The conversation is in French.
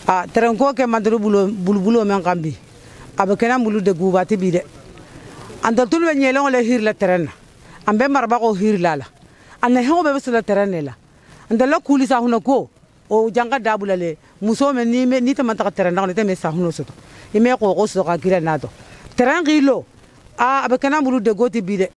a terrain ko ke mandru bulo men kambi abe kena mulu de gubati bi de anda tulbe nyelo le hir la terrain ambe marba ko hir lala anne ho be sula terrain la anda la kuli sa huno ko o janga dabula le muso men ni tamanta terrain na te me sa huno soto ime ko so ka kila nato terrain gilo a abe kena mulu de goti bi de